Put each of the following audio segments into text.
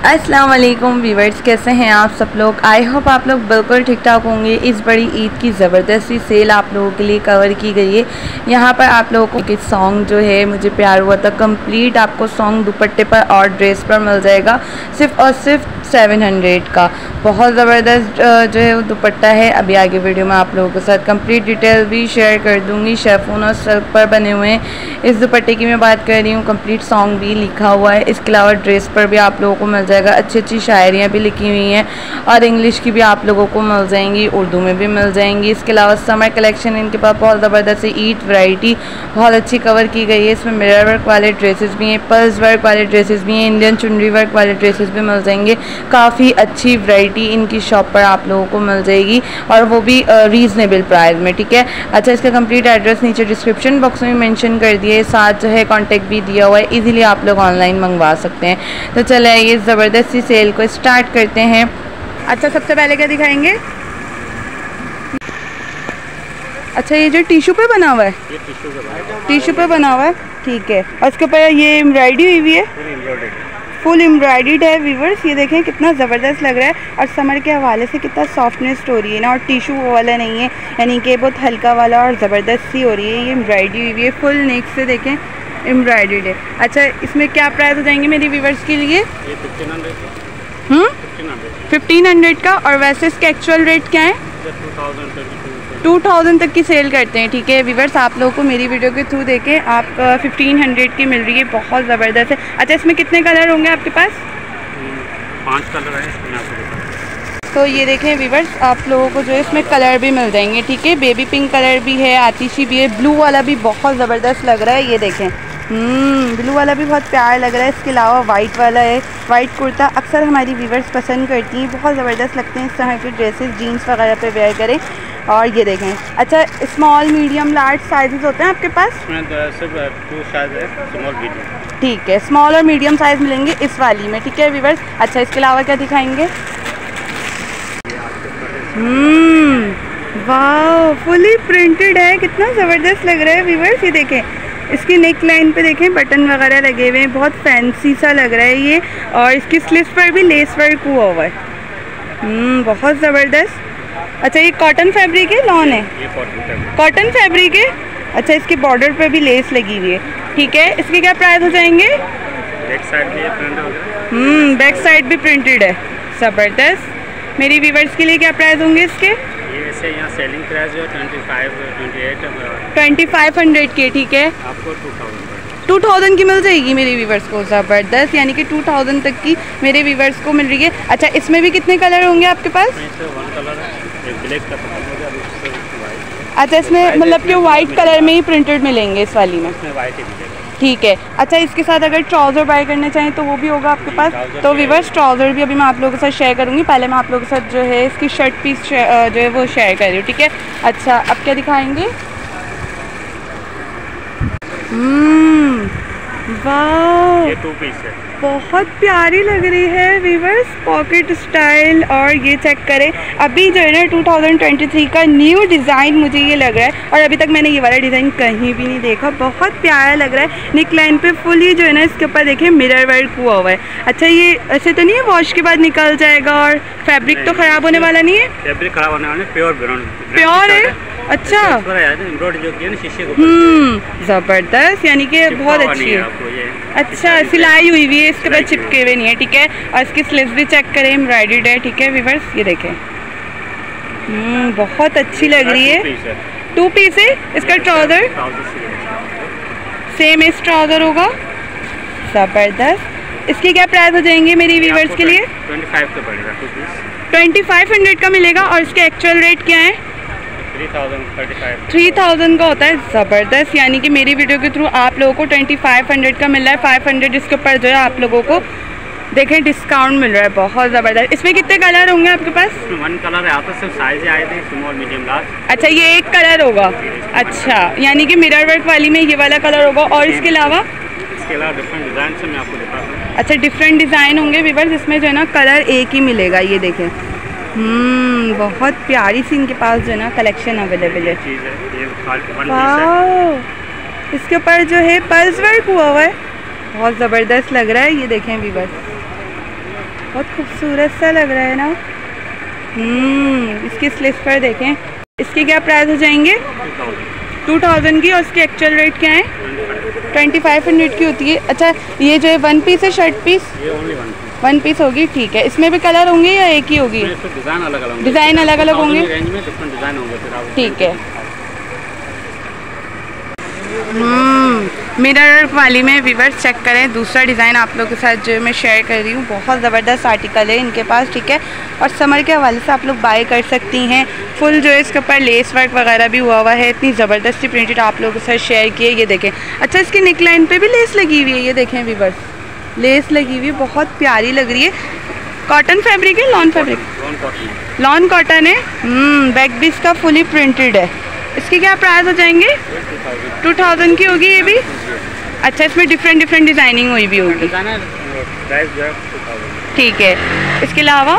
अस्सलाम वालेकुम व्यूअर्स, कैसे हैं आप सब लोग। आई होप आप लोग बिल्कुल ठीक ठाक होंगे। इस बड़ी ईद की ज़बरदस्त सी सेल आप लोगों के लिए कवर की गई है। यहाँ पर आप लोगों को सॉन्ग जो है मुझे प्यार हुआ था कंप्लीट आपको सॉन्ग दुपट्टे पर और ड्रेस पर मिल जाएगा सिर्फ और सिर्फ 700 का। बहुत ज़बरदस्त जो है वो दुपट्टा है। अभी आगे वीडियो में आप लोगों के साथ कंप्लीट डिटेल भी शेयर कर दूँगी। शेफून और सिल्क पर बने हुए हैं इस दुपट्टे की मैं बात कर रही हूँ। कंप्लीट सॉन्ग भी लिखा हुआ है। इसके अलावा ड्रेस पर भी आप लोगों को मिल जाएगा। अच्छी अच्छी शायरियाँ भी लिखी हुई हैं और इंग्लिश की भी आप लोगों को मिल जाएंगी, उर्दू में भी मिल जाएंगी। इसके अलावा समर कलेक्शन इनके पास बहुत ज़बरदस्त है। ईद वैरायटी बहुत अच्छी कवर की गई है। इसमें मिरर वर्क वाले ड्रेसेस भी हैं, पर्ल्स वर्क वाले ड्रेसेस भी हैं, इंडियन चुनरी वर्क वाले ड्रेसेस भी मिल जाएंगे। काफ़ी अच्छी वैरायटी इनकी शॉप पर आप लोगों को मिल जाएगी और वो भी रीज़नेबल प्राइस में। ठीक है। अच्छा, इसका कंप्लीट एड्रेस नीचे डिस्क्रिप्शन बॉक्स में मेंशन कर दिए, साथ जो है कॉन्टैक्ट भी दिया हुआ है। इजीली आप लोग ऑनलाइन मंगवा सकते हैं। तो चले ये ज़बरदस्त सी सेल को स्टार्ट करते हैं। अच्छा, सबसे पहले क्या दिखाएंगे? अच्छा, ये जो टिश्यू पे बना हुआ है, ये टिश्यू पे बना हुआ है। ठीक है। और इसके ऊपर ये एम्ब्रॉयडरी हुई हुई है, फुल एम्ब्रॉयडर्ड है। व्यूवर्स ये देखें कितना ज़बरदस्त लग रहा है और समर के हवाले से कितना सॉफ्टनेस हो रही है ना। और टिश्यू वाला नहीं है, यानी कि बहुत हल्का वाला और ज़बरदस्त सी हो रही है। ये एम्ब्रॉयडरी हुई है, फुल नेक से देखें एम्ब्रॉयडर्ड है। अच्छा, इसमें क्या प्राइस हो जाएंगे मेरी व्यूवर्स के लिए? 1500 का। और वैसे इसका एक्चुअल रेट क्या है? 2000 तक की सेल करते हैं। ठीक है व्यूवर्स, आप लोगों को मेरी वीडियो के थ्रू देखें आप 1500 की मिल रही है, बहुत ज़बरदस्त है। अच्छा, इसमें कितने कलर होंगे आपके पास? 5 कलर है इसमें। तो ये देखें व्यूवर्स, आप लोगों को जो है इसमें कलर भी मिल जाएंगे। ठीक है, बेबी पिंक कलर भी है, आतिशी भी है, ब्लू वाला भी बहुत ज़बरदस्त लग रहा है। ये देखें ब्लू वाला भी बहुत प्यारा लग रहा है। इसके अलावा वाइट वाला है, वाइट कुर्ता अक्सर हमारी व्यूवर्स पसंद करती हैं, बहुत ज़बरदस्त लगते हैं इस तरह के ड्रेसेस जीन्स वगैरह पे वेयर करें। और ये देखें, अच्छा स्मॉल मीडियम लार्ज साइजेस होते हैं आपके पास? सिर्फ 2 साइज है, स्मॉल मीडियम। ठीक है, स्मॉल और मीडियम साइज़ मिलेंगे इस वाली में। ठीक है व्यूवर्स। अच्छा, इसके अलावा क्या दिखाएंगे? वाह, फुली प्रिंटेड है, कितना ज़बरदस्त लग रहा है व्यूवर्स। ये देखें, इसकी नेक लाइन पे देखें बटन वगैरह लगे हुए हैं, बहुत फैंसी सा लग रहा है ये। और इसकी स्लीव्स पर भी लेस वर्क हुआ हुआ है, बहुत ज़बरदस्त। अच्छा, ये कॉटन फैब्रिक है, लॉन है? ये कॉटन फैब्रिक है। अच्छा, इसके बॉर्डर पे भी लेस लगी हुई है। ठीक है, इसके क्या प्राइस हो जाएंगे? बैक साइड भी प्रिंट बैक साइड भी प्रिंटेड है, ज़बरदस्त। मेरी व्यूवर्स के लिए क्या प्राइस होंगे इसके? ये ऐसे यहाँ सेलिंग प्राइस जो 25-28 2500 के। ठीक है, आपको 2000 की मिल जाएगी मेरे व्यूवर्स को। ज़बरदस्त, यानी कि 2000 तक की मेरे व्यूवर्स को मिल रही है। अच्छा, इसमें भी कितने कलर होंगे आपके पास? 1 कलर है, एक ब्लैक का वाइट। अच्छा, इसमें मतलब कि वाइट कलर में ही प्रिंटेड मिलेंगे इस वाली में? वाइट ही मिलेगा। ठीक है। अच्छा, इसके साथ अगर ट्राउज़र बाय करना चाहें तो वो भी होगा आपके पास? तो व्यूवर्स, ट्राउज़र भी अभी मैं आप लोगों के साथ शेयर करूँगी। पहले मैं आप लोगों के साथ जो है इसकी शर्ट पीस जो है वो शेयर कर रही हूँ। ठीक है। अच्छा, अब क्या दिखाएंगे? वाह, ये 2 पीस है, बहुत प्यारी लग रही है व्यूवर्स, पॉकेट स्टाइल। और ये चेक करें, अभी जो है ना 2023 का न्यू डिज़ाइन मुझे ये लग रहा है और अभी तक मैंने ये वाला डिज़ाइन कहीं भी नहीं देखा, बहुत प्यारा लग रहा है। नेक लाइन पे फुली जो है ना इसके ऊपर देखिए मिरर वर्क हुआ हुआ है। अच्छा, ये ऐसे तो नहीं है वॉश के बाद निकल जाएगा और फैब्रिक तो ख़राब होने वाला नहीं है? फैब्रिक खराब होने वाला, प्योर है। अच्छा, ज़बरदस्त, यानी कि बहुत अच्छी है। अच्छा, सिलाई हुई हुई है, इसके बाद चिपके हुए नहीं है। ठीक है। और इसकी स्लीव्स भी चेक करें, एम्ब्रॉयडर्ड है। ठीक है व्यूवर्स, ये देखें बहुत अच्छी लग रही है। 2 पीस है। इसका ट्राउज़र सेम इस ट्राउज़र होगा, ज़बरदस्त। इसकी क्या प्राइस हो जाएंगे मेरी व्यूवर्स के लिए? 25 का पड़ेगा, 2 पीस 2500 का मिलेगा। और इसका एक्चुअल रेट क्या है? 3000 का होता है, ज़बरदस्त। यानी कि मेरी वीडियो के थ्रू आप लोगों को 2500 का मिल रहा है। 500 इसके ऊपर जो है आप लोगों को देखें डिस्काउंट मिल रहा है, बहुत ज़बरदस्त। इसमें कितने कलर होंगे आपके पास? 1 कलर है, आप सिर्फ साइज आए थे, स्मॉल मीडियम लार्ज। अच्छा, ये एक कलर होगा। अच्छा, यानी कि मिरर वर्क वाली में ये वाला कलर होगा। और इसके अलावा डिफरेंट डिज़ाइन से मैं आपको दिखाता हूँ। अच्छा, डिफरेंट डिज़ाइन होंगे व्यूअर्स, इसमें जो है ना कलर एक ही मिलेगा। ये देखें, बहुत प्यारी सी इनके पास जो है ना कलेक्शन अवेलेबल है। वाह, इसके ऊपर जो है पर्ल्स वर्क हुआ हुआ है, बहुत ज़बरदस्त लग रहा है। ये देखें व्यूअर्स, बहुत खूबसूरत सा लग रहा है ना। इसकी स्लीव्स पर देखें, इसके क्या प्राइस हो जाएंगे? 2000 की। और इसकी एक्चुअल रेट क्या है? 2500 की होती है। अच्छा, ये जो है वन पीस है, शर्ट पीस? वन पीस होगी, ठीक है। इसमें भी कलर होंगे या एक ही होगी? डिज़ाइन अलग अलग होंगे, ठीक है। मिरर वाली में व्यूअर्स चेक करें, दूसरा डिज़ाइन आप लोगों के साथ जो मैं शेयर कर रही हूँ। बहुत ज़बरदस्त आर्टिकल है इनके पास, ठीक है। और समर के हवाले से आप लोग बाय कर सकती हैं। फुल जो है इसके ऊपर लेस वर्क वगैरह भी हुआ है। इतनी ज़बरदस्ती प्रिंटेड आप लोगों के साथ शेयर किए, ये देखें। अच्छा, इसकी नेक लाइन पर भी लेस लगी हुई है, ये देखें व्यूअर्स, लेस लगी हुई है, बहुत प्यारी लग रही है। कॉटन फैब्रिक है, लॉन फैब्रिक? लॉन कॉटन है। बैक भी इसका फुली प्रिंटेड है। इसके क्या प्राइस हो जाएंगे? 2000 की होगी ये भी। अच्छा, इसमें डिफरेंट डिज़ाइनिंग हुई भी होगी, ठीक है। इसके अलावा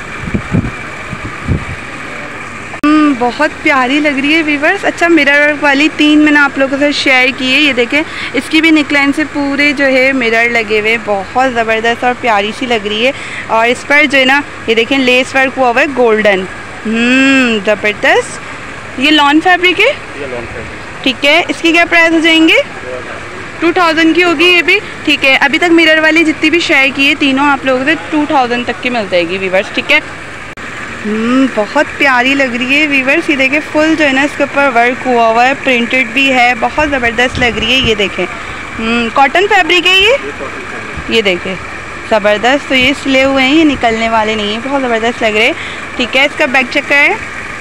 बहुत प्यारी लग रही है व्यूअर्स। अच्छा, मिरर वर्क वाली 3 मैंने आप लोगों के साथ शेयर की है, ये देखें। इसकी भी नेकलाइन से पूरे जो है मिरर लगे हुए, बहुत ज़बरदस्त और प्यारी सी लग रही है। और इस पर जो है ना, ये देखें लेस वर्क हुआ हुआ है गोल्डन, ज़बरदस्त। ये लॉन फैब्रिक है, ठीक है। इसकी क्या प्राइस हो जाएंगे? 2000 की होगी ये भी, ठीक है। अभी तक मिरर वाली जितनी भी शेयर की है तीनों आप लोगों से 2000 तक की मिल जाएगी व्यूअर्स, ठीक है। बहुत प्यारी लग रही है व्यूअर्स, ये देखें। फुल जो है ना इसके ऊपर वर्क हुआ है, प्रिंटेड भी है, बहुत ज़बरदस्त लग रही है, ये देखें। कॉटन फैब्रिक है ये देखें, ज़बरदस्त। तो ये सिले हुए हैं, ये निकलने वाले नहीं हैं, बहुत ज़बरदस्त लग रहे हैं, ठीक है। इसका बैक चेक है,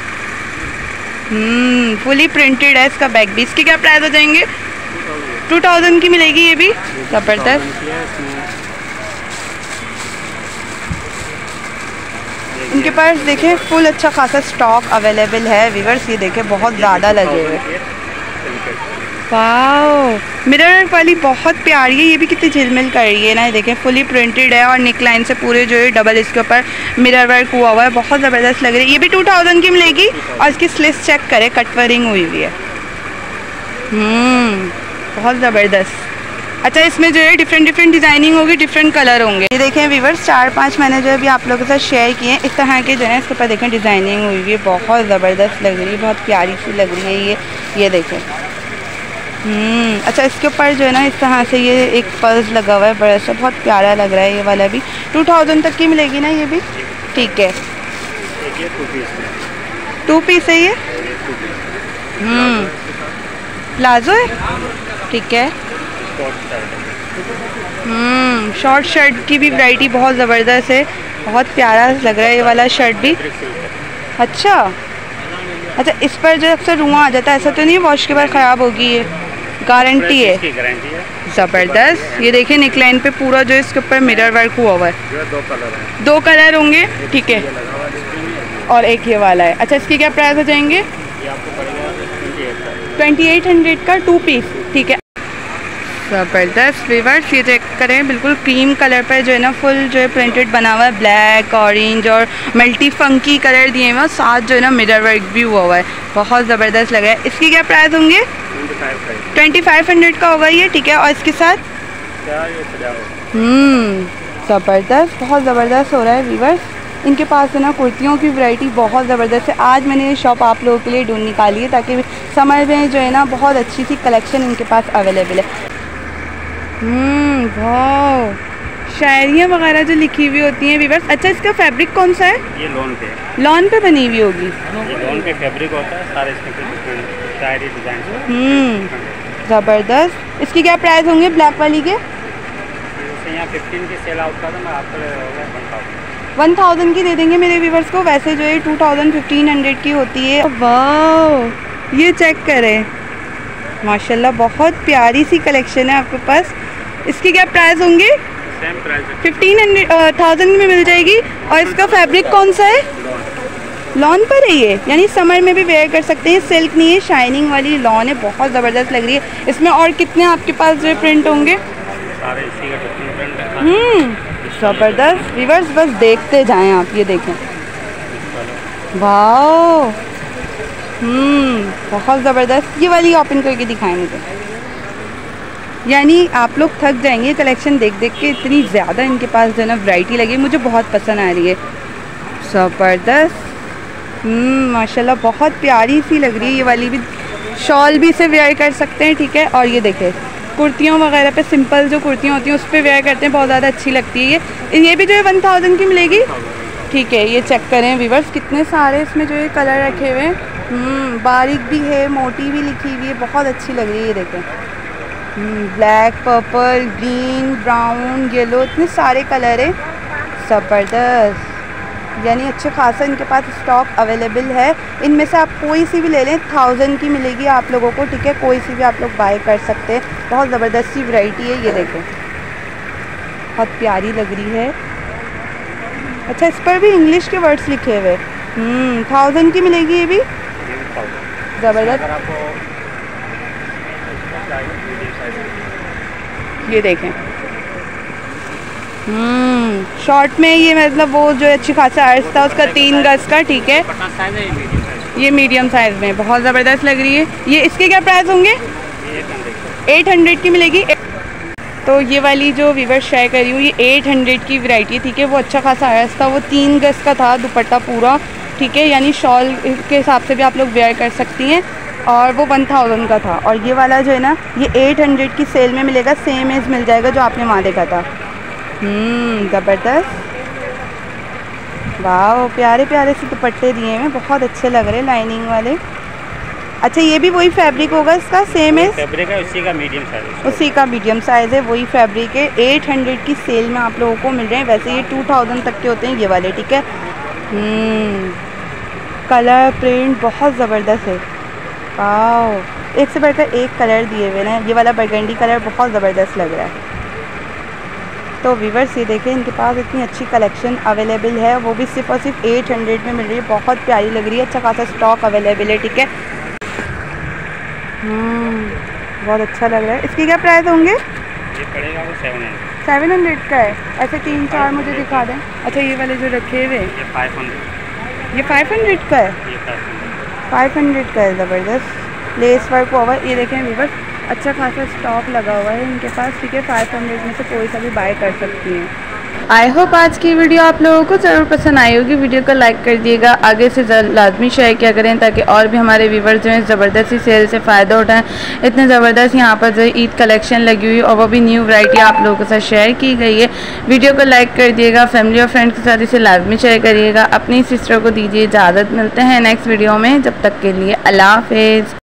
फुली प्रिंटेड है इसका बैक भी। इसके क्या प्राइस हो जाएंगे? 2000 की मिलेगी ये भी, ज़बरदस्त। इनके पास देखें फुल अच्छा खासा स्टॉक अवेलेबल है व्यूअर्स, ये देखें बहुत ज़्यादा लगे हुए। वाओ, मिरर वर्क वाली बहुत प्यारी है, ये भी कितनी झिलमिल कर रही है ना, ये देखें फुली प्रिंटेड है। और नेक लाइन से पूरे जो है डबल इसके ऊपर मिरर वर्क हुआ है, बहुत ज़बरदस्त लग रही है। ये भी 2000 की मिलेगी। और इसकी स्लीव्स चेक करें, कटवरिंग हुई हुई है, बहुत ज़बरदस्त। अच्छा, इसमें जो है डिफरेंट डिज़ाइनिंग होगी, डिफरेंट कलर होंगे। ये देखें व्यूअर्स, 4-5 मैंने जो अभी आप लोगों के साथ शेयर किए हैं, इस तरह के जो है इसके ऊपर देखें डिज़ाइनिंग हुई हुई है, बहुत ज़बरदस्त लग रही है, बहुत प्यारी सी लग रही है ये देखें। अच्छा, इसके ऊपर जो है ना इस तरह से ये एक पर्स लगा हुआ है बड़ा सा, बहुत प्यारा लग रहा है। ये वाला भी 2000 तक की मिलेगी ना ये भी, ठीक है। 2 पीस है ये, प्लाजो है, ठीक है। शॉर्ट शर्ट की भी वैरायटी बहुत ज़बरदस्त है, बहुत प्यारा लग रहा है ये वाला शर्ट भी। अच्छा, इस पर जो अक्सर रुआं आ जाता है, ऐसा तो नहीं वॉश के बाद ख़राब होगी? ये गारंटी है, ज़बरदस्त। ये देखिए नेकलाइन पे पूरा जो इसके ऊपर मिरर वर्क हुआ हुआ है, 2 कलर होंगे, ठीक है। और एक ये वाला है। अच्छा, इसके क्या प्राइस हो जाएंगे? 2800 का 2 पीस, ठीक है। ज़बरदस्त व्यूअर्स, ये चेक करें, बिल्कुल क्रीम कलर पर जो है ना फुल जो है प्रिंटेड बना हुआ है, ब्लैक, ऑरेंज और मल्टी फंकी कलर दिए हुए हैं, साथ जो है ना मिरर वर्क भी हुआ हुआ है, बहुत ज़बरदस्त लग रहा है। इसकी क्या प्राइस होंगे? 2500 का होगा ये, ठीक है। और इसके साथ ज़बरदस्त, बहुत ज़बरदस्त हो रहा है व्यूअर्स। इनके पास है ना कुर्तियों की वैरायटी बहुत ज़बरदस्त है। आज मैंने ये शॉप आप लोगों के लिए ढूंढ निकाली है ताकि समर में जो है ना बहुत अच्छी सी कलेक्शन इनके पास अवेलेबल है। वाह, शायरियाँ वगैरह जो लिखी हुई होती हैं व्यूअर्स। अच्छा, इसका फैब्रिक कौन सा है? ये लॉन पे बनी हुई होगी, ये लॉन पे फैब्रिक होता है, सारे इसमें शायरी डिज़ाइन। ज़बरदस्त। इसकी क्या प्राइस होंगे ब्लैक वाली के? यहाँ 15 की सेल आउट का था, मैं आपको 1000 की दे देंगे मेरे व्यूअर्स को। वैसे जो है 1500 की होती है। वाह, ये चेक करें, माशाल्लाह बहुत प्यारी सी कलेक्शन है आपके पास। इसकी क्या प्राइस होंगे? 1000 में मिल जाएगी। और इसका फैब्रिक कौन सा है? लॉन पर है ये, यानी समर में भी वेयर कर सकते हैं। सिल्क नहीं है, शाइनिंग वाली लॉन है, बहुत ज़बरदस्त लग रही है। इसमें और कितने आपके पास जो प्रिंट होंगे? ज़बरदस्त व्यूअर्स, बस देखते जाएं आप, ये देखें, वाह, बहुत ज़बरदस्त। ये वाली ओपन करके दिखाएं मुझे। यानी आप लोग थक जाएंगे कलेक्शन देख देख के, इतनी ज़्यादा इनके पास जो है ना वैरायटी लगी, मुझे बहुत पसंद आ रही है। ज़बरदस्त, माशाल्लाह बहुत प्यारी सी लग रही है। ये वाली भी शॉल भी से वेयर कर सकते हैं, ठीक है। और ये देखें कुर्तियों वगैरह पे, सिंपल जो कुर्तियाँ होती हैं उस पर वेयर करते हैं, बहुत ज़्यादा अच्छी लगती है। ये भी जो है 1000 की मिलेगी, ठीक है। ये चेक करें व्यूअर्स, कितने सारे इसमें जो है कलर रखे हुए हैं, बारीक भी है, मोटी भी लिखी हुई है, बहुत अच्छी लग रही है। ये देखें, black, purple, green, brown, yellow, इतने सारे कलर हैं। ज़बरदस्त, यानी अच्छे खासा इनके पास स्टॉक अवेलेबल है। इनमें से आप कोई सी भी ले लें, 1000 की मिलेगी आप लोगों को, ठीक है। कोई सी भी आप लोग बाय कर सकते हैं, बहुत ज़बरदस्त सी वैरायटी है। ये देखें बहुत प्यारी लग रही है। अच्छा, इस पर भी इंग्लिश के वर्ड्स लिखे हुए, 1000 की मिलेगी ये भी, ज़बरदस्त। ये देखें, शॉर्ट में ये मतलब वो जो अच्छी खासा अर्ज था उसका 3 गज का, ठीक है। ये मीडियम साइज़ में बहुत ज़बरदस्त लग रही है। ये इसके क्या प्राइस होंगे? 800 की मिलेगी। तो ये वाली जो वीवर शेयर कर रही हूँ, ये 800 की वैरायटी, ठीक है। वो अच्छा खासा अर्ज था, वो 3 गज का था दुपट्टा पूरा, ठीक है। यानी शॉल के हिसाब से भी आप लोग वेयर कर सकती हैं, और वो 1000 का था। और ये वाला जो है ना, ये 800 की सेल में मिलेगा, सेम एज मिल जाएगा जो आपने वहाँ देखा था। ज़बरदस्त, वाह, प्यारे प्यारे से दुपट्टे दिए हैं, बहुत अच्छे लग रहे हैं, लाइनिंग वाले। अच्छा, ये भी वही फैब्रिक होगा इसका, सेम है फैब्रिक है, उसी का मीडियम साइज है, उसी का मीडियम साइज़ है, वही फैब्रिक है। 800 की सेल में आप लोगों को मिल रहे हैं। वैसे ये 2000 तक के होते हैं ये वाले, ठीक है। कलर प्रिंट बहुत ज़बरदस्त है, वाह, एक से बढ़कर एक कलर दिए हुए हैं। ये वाला बरगंडी कलर बहुत ज़बरदस्त लग रहा है। तो व्यूअर्स, ये देखें इनके पास इतनी अच्छी कलेक्शन अवेलेबल है, वो भी सिर्फ और सिर्फ 800 में मिल रही है, बहुत प्यारी लग रही है। अच्छा खासा स्टॉक अवेलेबल है, ठीक है। बहुत अच्छा लग रहा है। इसके क्या प्राइस होंगे? ये पड़ेगा वो 700 का है। ऐसे 3-4 मुझे दिखा दें। अच्छा, ये वाले जो रखे हुए, ये 500, ये 500 का है, ये 500 का है। ज़बरदस्त लेस वर्क हुआ हुआ है। ये देखें व्यूअर्स, अच्छा खासा स्टॉक लगा हुआ है इनके पास, ठीक है। 500 में से कोई सा भी बाय कर सकती हैं। आई होप आज की वीडियो आप लोगों को ज़रूर पसंद आई होगी। वीडियो को लाइक कर दिएगा, आगे से लाजमी शेयर किया करें, ताकि और भी हमारे व्यूवर्स जो हैं ज़बरदस्त सी सेल से फ़ायदा उठाएं। इतने ज़बरदस्त यहाँ पर जो है ईद कलेक्शन लगी हुई, और वो भी न्यू वैरायटी आप लोगों के साथ शेयर की गई है। वीडियो को लाइक कर दिएगा, फैमिली और फ्रेंड्स के साथ इसे लाजमी शेयर करिएगा। अपनी सिस्टर को दीजिए इजाज़त, मिलते हैं नेक्स्ट वीडियो में। जब तक के लिए अल्लाह हाफ़िज़।